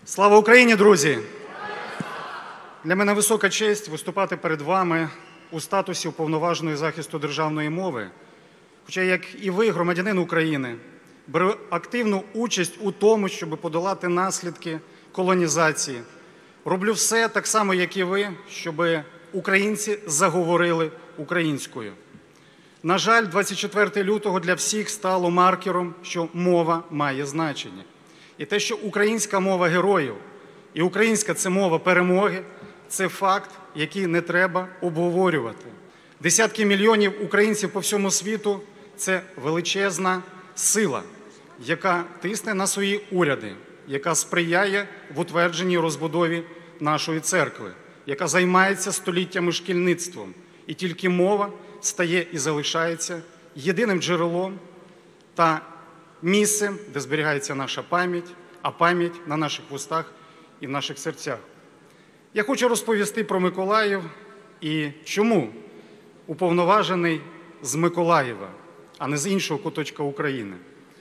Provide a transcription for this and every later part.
Слава Україні, друзі! Для мене висока честь виступати перед вами у статусі уповноваженої захисту державної мови. Хоча, як і ви, громадянин України, беру активну участь у тому, щоб подолати наслідки колонізації. Роблю все так само, як і ви, щоб українці заговорили українською. На жаль, 24 лютого для всіх стало маркером, що мова має значення. І те, що українська мова героїв і українська – це мова перемоги, це факт, який не треба обговорювати. Десятки мільйонів українців по всьому світу – це величезна сила, яка тисне на свої уряди, яка сприяє в утвердженні і розбудові нашої церкви, яка займається століттями шкільництвом. І тільки мова стає і залишається єдиним джерелом та місцем, де зберігається наша пам'ять, а пам'ять на наших вустах і в наших серцях. Я хочу розповісти про Миколаїв і чому уповноважений з Миколаєва, а не з іншого куточка України.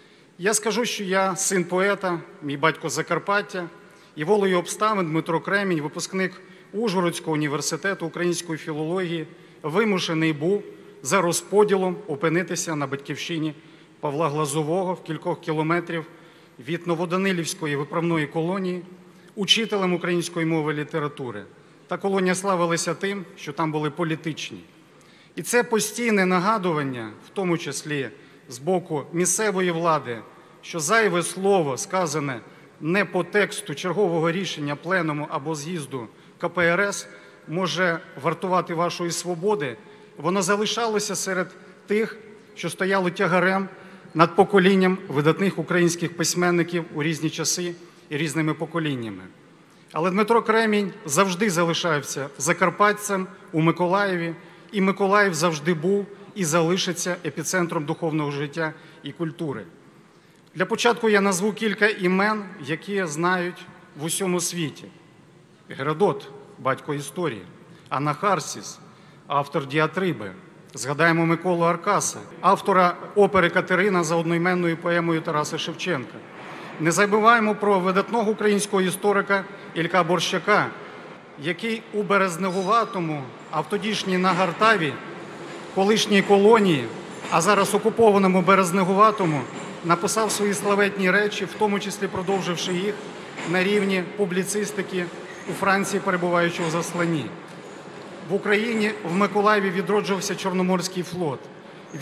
Я скажу, що я син поета, мій батько з Закарпаття, і волею обставин Дмитро Кремінь, випускник Ужгородського університету української філології, вимушений був за розподілом опинитися на батьківщині Павла Глазового в кількох кілометрів від Новоданилівської виправної колонії, учителем української мови і літератури. Та колонія славилася тим, що там були політичні. І це постійне нагадування, в тому числі з боку місцевої влади, що зайве слово, сказане не по тексту чергового рішення пленуму або з'їзду КПРС, може вартувати вашої свободи, воно залишалося серед тих, що стояло тягарем над поколінням видатних українських письменників у різні часи і різними поколіннями. Але Дмитро Кремінь завжди залишався закарпатцем у Миколаєві, і Миколаїв завжди був і залишиться епіцентром духовного життя і культури. Для початку я назву кілька імен, які знають в усьому світі. Геродот – батько історії, Анахарсіс – автор «Діатриби». Згадаємо Миколу Аркаса, автора опери «Катерина» за одноіменною поемою Тараса Шевченка. Не забуваємо про видатного українського історика Ілька Борщака, який у Березнегуватому, а в тодішній Нагартаві, колишній колонії, а зараз окупованому Березнегуватому, написав свої славетні речі, в тому числі продовживши їх на рівні публіцистики у Франції, перебуваючи у засланні. В Україні в Миколаєві відроджувався Чорноморський флот. В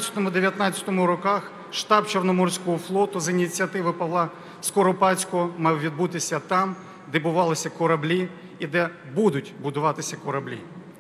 18-19 роках штаб Чорноморського флоту з ініціативи Павла Скоропадського мав відбутися там, де будувалися кораблі і де будуть будуватися кораблі.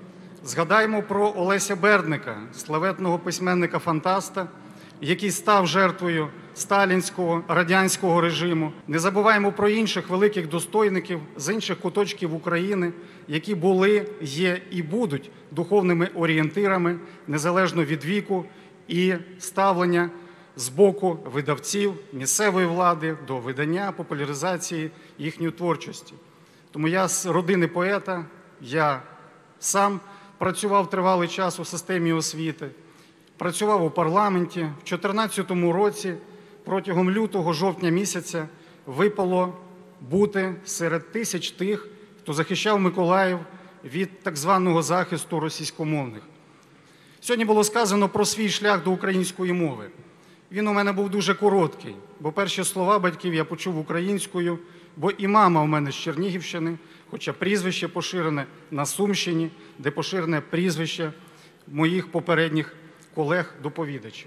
Згадаємо про Олеся Бердника, славетного письменника-фантаста, який став жертвою сталінського, радянського режиму. Не забуваємо про інших великих достойників з інших куточків України, які були, є і будуть духовними орієнтирами, незалежно від віку і ставлення з боку видавців, місцевої влади до видання, популяризації їхньої творчості. Тому я з родини поета, я сам працював тривалий час у системі освіти, працював у парламенті. В 2014 році протягом лютого-жовтня місяця випало бути серед тисяч тих, хто захищав Миколаїв від так званого захисту російськомовних. Сьогодні було сказано про свій шлях до української мови. Він у мене був дуже короткий, бо перші слова батьків я почув українською, бо і мама у мене з Чернігівщини, хоча прізвище поширене на Сумщині, де поширене прізвище моїх попередніх колег-доповідачів.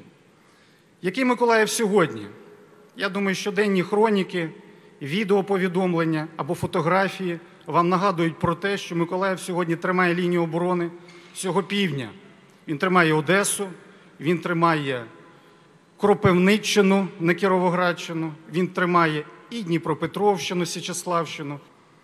Який Миколаїв сьогодні? Я думаю, щоденні хроніки, відеоповідомлення або фотографії вам нагадують про те, що Миколаїв сьогодні тримає лінію оборони всього півдня. Він тримає Одесу, він тримає Кропивниччину, не Кіровоградщину, він тримає і Дніпропетровщину, Січеславщину.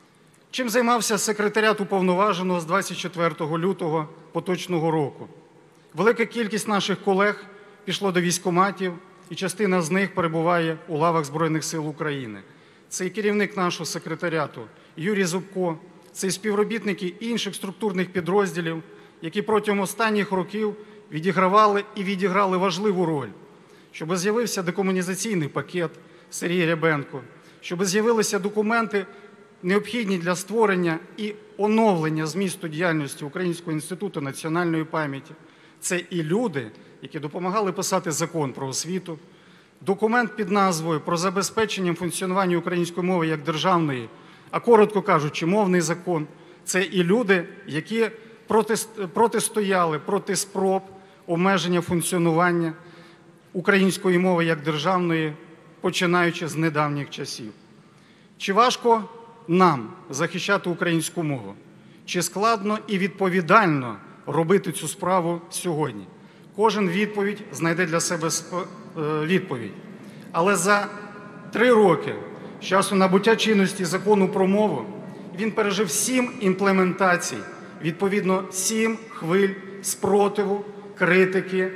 Чим займався секретаріат уповноваженого з 24 лютого поточного року? Велика кількість наших колег пішло до військкоматів, і частина з них перебуває у лавах Збройних сил України. Це і керівник нашого секретаріату Юрій Зубко, це і співробітники інших структурних підрозділів, які протягом останніх років відігравали і відіграли важливу роль, щоб з'явився декомунізаційний пакет Сергія Рябенко, щоб з'явилися документи, необхідні для створення і оновлення змісту діяльності Українського інституту національної пам'яті. Це і люди, які допомагали писати Закон про освіту, документ під назвою «Про забезпечення функціонування української мови як державної», а коротко кажучи, мовний закон. Це і люди, які протистояли проти спроб обмеження функціонування української мови як державної, починаючи з недавніх часів. Чи важко нам захищати українську мову? Чи складно і відповідально робити цю справу сьогодні? Кожен відповідь знайде для себе відповідь. Але за 3 роки з часу набуття чинності Закону про мову він пережив 7 імплементацій, відповідно 7 хвиль спротиву, критики,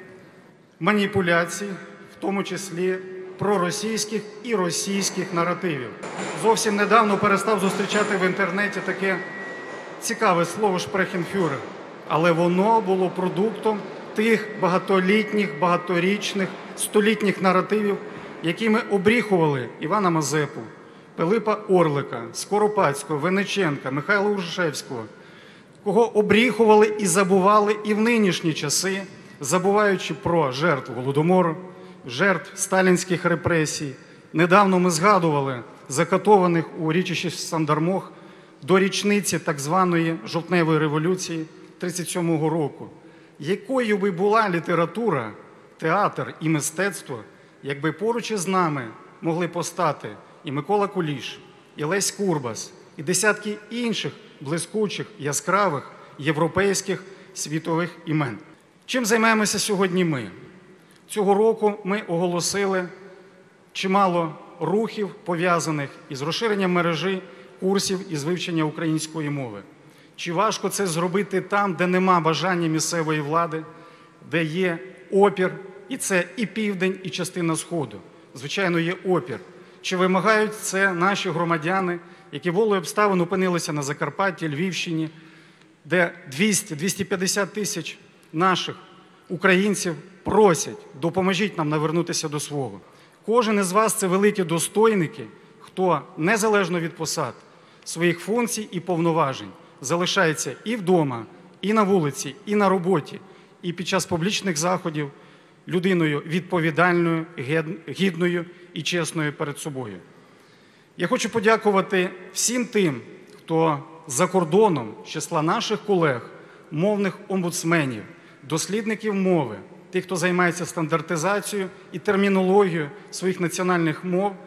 маніпуляцій, в тому числі проросійських і російських наративів. Зовсім недавно перестав зустрічати в інтернеті таке цікаве слово «шпрехенфюрер», але воно було продуктом тих багатолітніх, багаторічних, столітніх наративів, якими обріхували Івана Мазепу, Пилипа Орлика, Скоропадського, Винниченка, Михайла Грушевського, кого обріхували і забували і в нинішні часи, забуваючи про жертв Голодомору, жертв сталінських репресій. Недавно ми згадували закатованих у річищі Сандармох до річниці так званої жовтневої революції 1937 року. Якою би була література, театр і мистецтво, якби поруч із нами могли постати і Микола Куліш, і Лесь Курбас, і десятки інших блискучих, яскравих, європейських, світових імен. Чим займаємося сьогодні ми? Цього року ми оголосили чимало рухів, пов'язаних із розширенням мережі курсів із вивчення української мови. Чи важко це зробити там, де нема бажання місцевої влади, де є опір, і це і південь, і частина Сходу? Звичайно, є опір. Чи вимагають це наші громадяни, які волею обставин опинилися на Закарпатті, Львівщині, де 200-250 тисяч наших українців просять, допоможіть нам навернутися до свого. Кожен із вас – це великі достойники, хто незалежно від посад, своїх функцій і повноважень залишається і вдома, і на вулиці, і на роботі, і під час публічних заходів людиною відповідальною, гідною і чесною перед собою. Я хочу подякувати всім тим, хто за кордоном з числа наших колег, мовних омбудсменів, дослідників мови, тих, хто займається стандартизацією і термінологією своїх національних мов,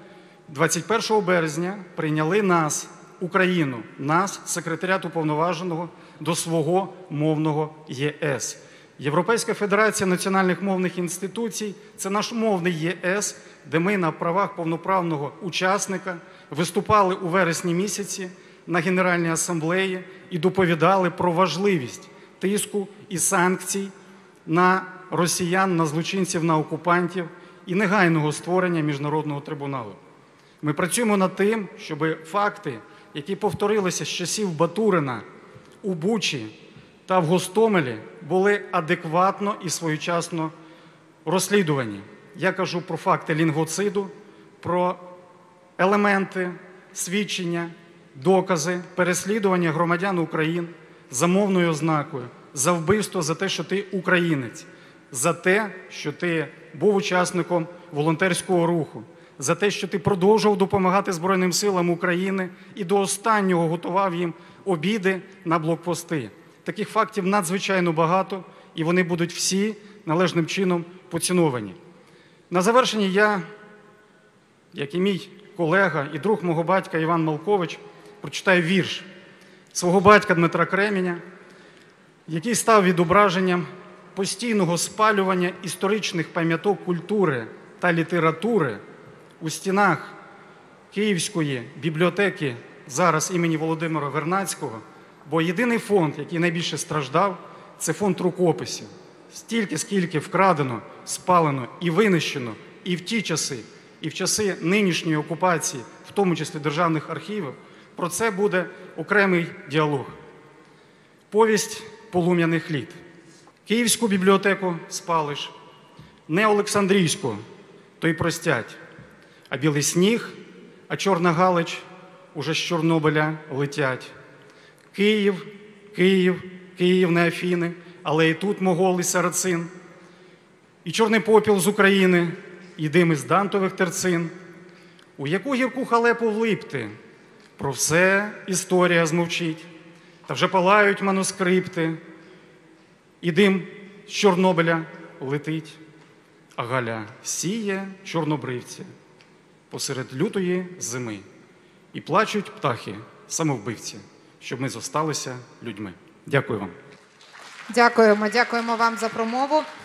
21 березня прийняли нас, Україну, нас, секретаріат уповноваженого, до свого мовного ЄС. Європейська федерація національних мовних інституцій – це наш мовний ЄС, де ми на правах повноправного учасника виступали у вересні місяці на Генеральній асамблеї і доповідали про важливість тиску і санкцій на росіян, на злочинців, на окупантів і негайного створення міжнародного трибуналу. Ми працюємо над тим, щоб факти, які повторилися з часів Батурина у Бучі та в Гостомелі, були адекватно і своєчасно розслідувані. Я кажу про факти лінгоциду, про елементи, свідчення, докази, переслідування громадян України за мовною ознакою, за вбивство, за те, що ти українець, за те, що ти був учасником волонтерського руху, за те, що ти продовжував допомагати Збройним силам України і до останнього готував їм обіди на блокпости. Таких фактів надзвичайно багато, і вони будуть всі належним чином поціновані. На завершення я, як і мій колега і друг мого батька Іван Малкович, прочитаю вірш свого батька Дмитра Кременя, який став відображенням постійного спалювання історичних пам'яток культури та літератури у стінах Київської бібліотеки зараз імені Володимира Вернадського, бо єдиний фонд, який найбільше страждав, це фонд рукописів. Стільки, скільки вкрадено, спалено і винищено і в ті часи, і в часи нинішньої окупації, в тому числі державних архівів, про це буде окремий діалог. Повість полум'яних літ. Київську бібліотеку спалиш, не Олександрійську, то й простять, а білий сніг а Чорна Галич уже з Чорнобиля летять. Київ, Київ, Київ не Афіни, але і тут могол і сарацин. І чорний попіл з України, і дим із дантових терцин. У яку гірку халепу влипти? Про все історія змовчить. Та вже палають манускрипти, і дим з Чорнобиля летить. А Галя сіє чорнобривці посеред лютої зими. І плачуть птахи, самовбивці, щоб ми зосталися людьми. Дякую вам. Дякуємо вам за промову.